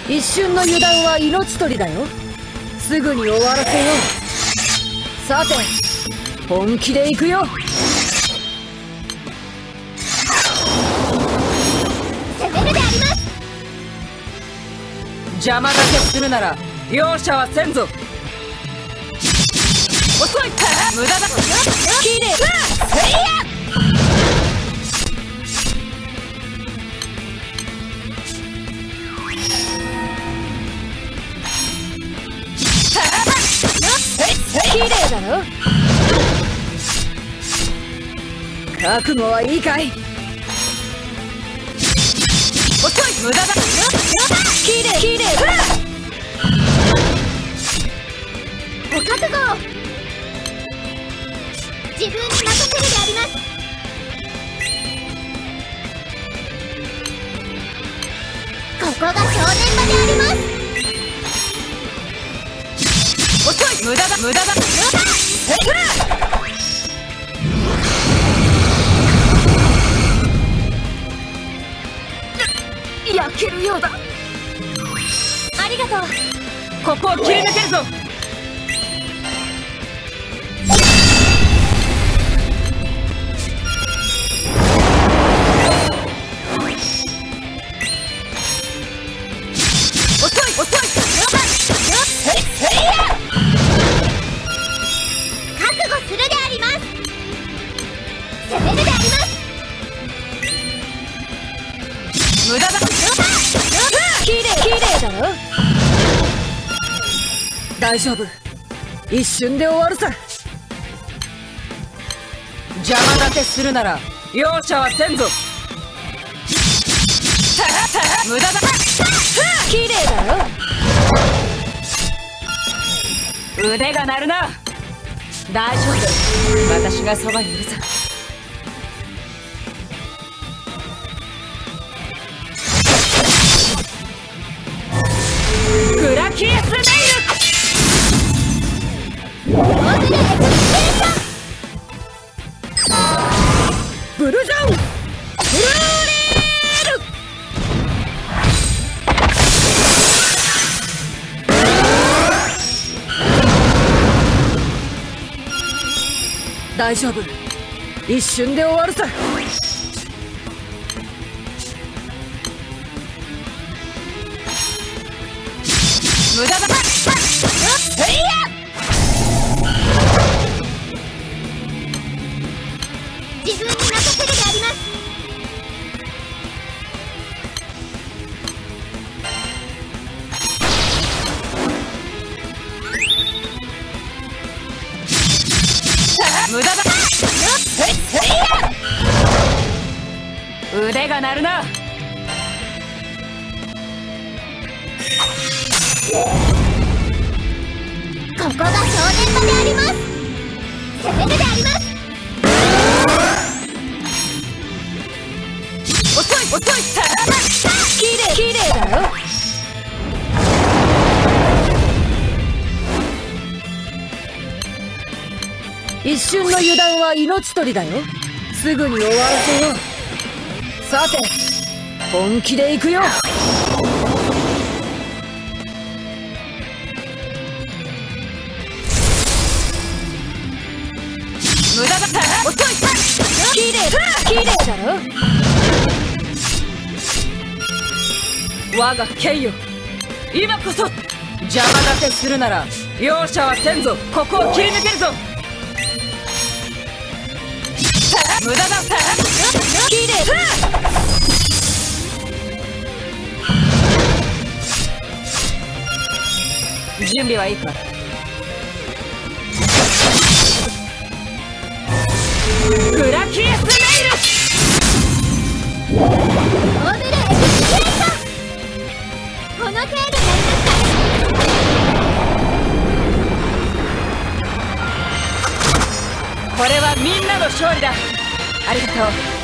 一瞬の油断は命取りだよ。すぐに終わらせよう。さて本気で行くよ。 攻めるであります。 邪魔だけするなら容赦はせんぞ。遅い、無駄だ。きれい。せいや。きれいだろ。覚悟はいいかい。遅い、無駄だ。きれい、きれい。 ご覚悟を。自分に任せるであります。ここが正念場であります。 遅い、無駄だ、無駄だ。焼けるようだ。 ありがとう。 ここを切り抜けるぞ。遅い、遅い。 覚悟するであります。攻めるであります。 無駄だ。きれい、きれいだろ。大丈夫、一瞬で終わるさ。邪魔だけするなら容赦はせんぞ。無駄だ。きれいだろ。腕が鳴るな。大丈夫、私がそばにいるさ。グラキエスネイル。ブルジョンブルーレール。大丈夫、一瞬で終わるさ。無駄だ。 自分に任せるであります。 無駄だ。腕が鳴るな。 ここが正念場であります。攻めるであります。 遅い、遅い。きれい、きれいだろ。一瞬の油断は命取りだよ。すぐに終わらせよう。さて本気で行くよ。無駄だ。遅い。きれい、きれいだろ。我が剣よ、今こそ。邪魔だけするなら容赦はせんぞ。ここを切り抜けるぞ。無駄だ。きれい。準備はいいか。グラキエスネイル。 オーベルエクスプレッション。この程度になりますか。 これはみんなの勝利だ。ありがとう。